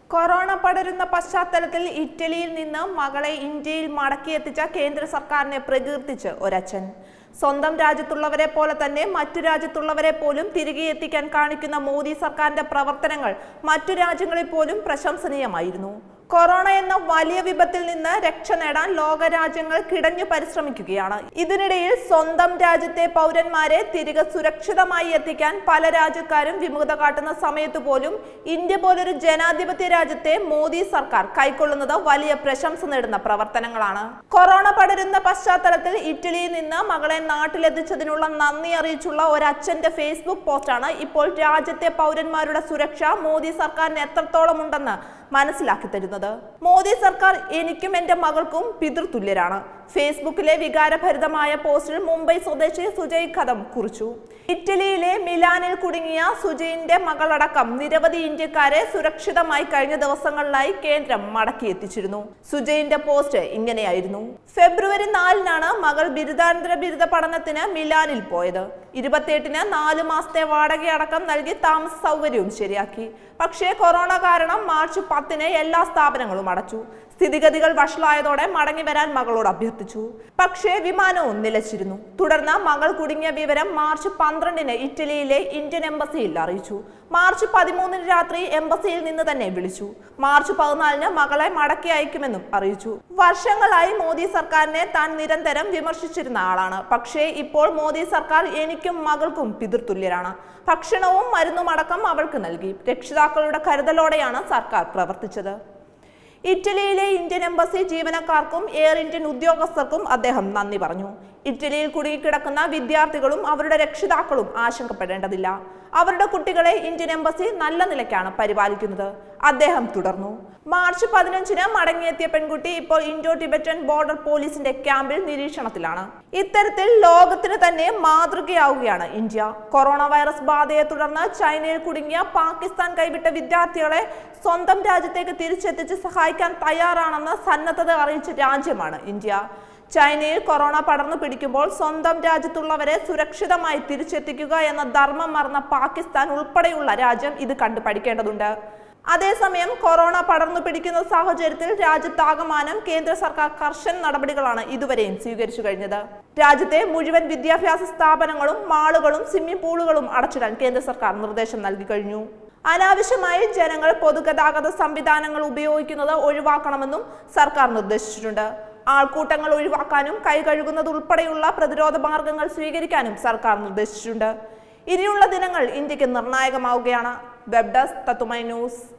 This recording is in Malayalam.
കൊറോണ പടരുന്ന പശ്ചാത്തലത്തിൽ ഇറ്റലിയിൽ നിന്ന് മകളെ ഇന്ത്യയിൽ മടക്കിയെത്തിച്ച കേന്ദ്ര സർക്കാരിനെ പ്രകീർത്തിച്ച് ഒരച്ഛൻ. സ്വന്തം രാജ്യത്തുള്ളവരെ പോലെ തന്നെ മറ്റു രാജ്യത്തുള്ളവരെ പോലും തിരികെ എത്തിക്കാൻ കാണിക്കുന്ന മോദി സർക്കാരിന്റെ പ്രവർത്തനങ്ങൾ മറ്റു രാജ്യങ്ങളിൽ പോലും പ്രശംസനീയമായിരുന്നു. കൊറോണ എന്ന വലിയ വിപത്തിൽ നിന്ന് രക്ഷ നേടാൻ ലോകരാജ്യങ്ങൾ കിടഞ്ഞു പരിശ്രമിക്കുകയാണ്. ഇതിനിടയിൽ സ്വന്തം രാജ്യത്തെ പൗരന്മാരെ തിരികെ സുരക്ഷിതമായി എത്തിക്കാൻ പല രാജ്യക്കാരും വിമുഖത കാട്ടുന്ന സമയത്ത് പോലും ഇന്ത്യ പോലൊരു ജനാധിപത്യ രാജ്യത്തെ മോദി സർക്കാർ കൈക്കൊള്ളുന്നത് വലിയ പ്രശംസ നേടുന്ന പ്രവർത്തനങ്ങളാണ്. കൊറോണ പടരുന്ന പശ്ചാത്തലത്തിൽ ഇറ്റലിയിൽ നിന്ന് മകളെ നാട്ടിലെത്തിച്ചതിനുള്ള നന്ദി അറിയിച്ചുള്ള ഒരച്ഛന്റെ ഫേസ്ബുക്ക് പോസ്റ്റാണ് ഇപ്പോൾ രാജ്യത്തെ പൗരന്മാരുടെ സുരക്ഷ മോദി സർക്കാരിന് എത്രത്തോളം ഉണ്ടെന്ന് മനസ്സിലാക്കി തരുന്നത്. മോദി സർക്കാർ എനിക്കും എന്റെ മകൾക്കും പിതൃതുല്യരാണ്. ഫേസ്ബുക്കിലെ വികാരഭരിതമായ പോസ്റ്റിൽ മുംബൈ സ്വദേശി സുജയ് കദം കുറിച്ചു. ഇറ്റലിയിലെ മിലാനിൽ കുടുങ്ങിയ സുജയിന്റെ മകളടക്കം നിരവധി ഇന്ത്യക്കാരെ സുരക്ഷിതമായി കഴിഞ്ഞ ദിവസങ്ങളിലായി കേന്ദ്രം മടക്കിയെത്തിച്ചിരുന്നു. സുജയിന്റെ പോസ്റ്റ് ഇങ്ങനെയായിരുന്നു: ഫെബ്രുവരി 4-നാണ് മകൾ ബിരുദാനന്തര ബിരുദ പഠനത്തിന് മിലാനിൽ പോയത്. 28-ന് 4 മാസത്തെ വാടകയടക്കം നൽകി താമസ സൗകര്യവും ശരിയാക്കി. പക്ഷേ കൊറോണ കാരണം മാർച്ച് 10-ന് എല്ലാ സ്ഥാപനങ്ങളും അടച്ചു. സ്ഥിതിഗതികൾ വഷളായതോടെ മടങ്ങി വരാൻ മകളോട് അഭ്യർത്ഥിച്ചു. പക്ഷേ വിമാനവും നിലച്ചിരുന്നു. തുടർന്ന് മകൾ കുടുങ്ങിയ വിവരം മാർച്ച് 12-ന് ഇറ്റലിയിലെ ഇന്ത്യൻ എംബസിയിൽ അറിയിച്ചു. മാർച്ച് 13-ന് രാത്രി എംബസിയിൽ നിന്ന് തന്നെ വിളിച്ചു. മാർച്ച് 14-ന് മകളെ മടക്കി അയക്കുമെന്നും അറിയിച്ചു. വർഷങ്ങളായി മോദി സർക്കാരിനെ താൻ നിരന്തരം വിമർശിച്ചിരുന്ന ആളാണ്. പക്ഷേ ഇപ്പോൾ മോദി സർക്കാർ എനിക്കും മകൾക്കും പിതൃതുല്യരാണ്. ഭക്ഷണവും മരുന്നുമടക്കം അവൾക്ക് നൽകി. രക്ഷിതാക്കളുടെ കരുതലോടെയാണ് സർക്കാർ പ്രവർത്തിച്ചത്. ഇറ്റലിയിലെ ഇന്ത്യൻ എംബസി ജീവനക്കാർക്കും എയർ ഇന്ത്യൻ ഉദ്യോഗസ്ഥർക്കും അദ്ദേഹം നന്ദി പറഞ്ഞു. ഇറ്റലിയിൽ കുടുങ്ങിക്കിടക്കുന്ന വിദ്യാർത്ഥികളും അവരുടെ രക്ഷിതാക്കളും ആശങ്കപ്പെടേണ്ടതില്ല. അവരുടെ കുട്ടികളെ ഇന്ത്യൻ എംബസി നല്ല നിലയ്ക്കാണ് പരിപാലിക്കുന്നത്. അദ്ദേഹം തുടർന്നു. മാർച്ച് 15-ന് മടങ്ങിയെത്തിയ പെൺകുട്ടി ഇപ്പോൾ ഇൻഡോ ടിബറ്റൻ ബോർഡർ പോലീസിന്റെ ക്യാമ്പിൽ നിരീക്ഷണത്തിലാണ്. ഇത്തരത്തിൽ ലോകത്തിന് തന്നെ മാതൃകയാവുകയാണ് ഇന്ത്യ. കൊറോണ വൈറസ് ബാധയെ തുടർന്ന് ചൈനയിൽ കുടുങ്ങിയ പാകിസ്ഥാൻ കൈവിട്ട വിദ്യാർത്ഥികളെ സ്വന്തം രാജ്യത്തേക്ക് തിരിച്ചെത്തിച്ച് സഹായിക്കാൻ തയ്യാറാണെന്ന് സന്നദ്ധത അറിയിച്ച രാജ്യമാണ് ഇന്ത്യ. ചൈനയിൽ കൊറോണ പടർന്നു പിടിക്കുമ്പോൾ സ്വന്തം രാജ്യത്തുള്ളവരെ സുരക്ഷിതമായി തിരിച്ചെത്തിക്കുക എന്ന ധർമ്മം മറന്ന പാകിസ്ഥാൻ ഉൾപ്പെടെയുള്ള രാജ്യം ഇത് കണ്ടു പഠിക്കേണ്ടതുണ്ട്. അതേസമയം കൊറോണ പടർന്നു പിടിക്കുന്ന സാഹചര്യത്തിൽ രാജ്യത്താകമാനം കേന്ദ്ര സർക്കാർ കർശന നടപടികളാണ് ഇതുവരെയും സ്വീകരിച്ചു കഴിഞ്ഞത്. രാജ്യത്തെ മുഴുവൻ വിദ്യാഭ്യാസ സ്ഥാപനങ്ങളും മാളുകളും സ്വിമ്മിംഗ് പൂളുകളും അടച്ചിടാൻ കേന്ദ്ര സർക്കാർ നിർദ്ദേശം നൽകി കഴിഞ്ഞു. അനാവശ്യമായി ജനങ്ങൾ പൊതുഗതാഗത സംവിധാനങ്ങൾ ഉപയോഗിക്കുന്നത് ഒഴിവാക്കണമെന്നും സർക്കാർ നിർദ്ദേശിച്ചിട്ടുണ്ട്. ആൾക്കൂട്ടങ്ങൾ ഒഴിവാക്കാനും കൈ കഴുകുന്നത് ഉൾപ്പെടെയുള്ള പ്രതിരോധ മാർഗങ്ങൾ സ്വീകരിക്കാനും സർക്കാർ നിർദ്ദേശിച്ചിട്ടുണ്ട്. ഇനിയുള്ള ദിനങ്ങൾ ഇന്ത്യക്ക് നിർണായകമാവുകയാണ്. വെബ് ഡെസ്ക് തത്തുമൈ ന്യൂസ്.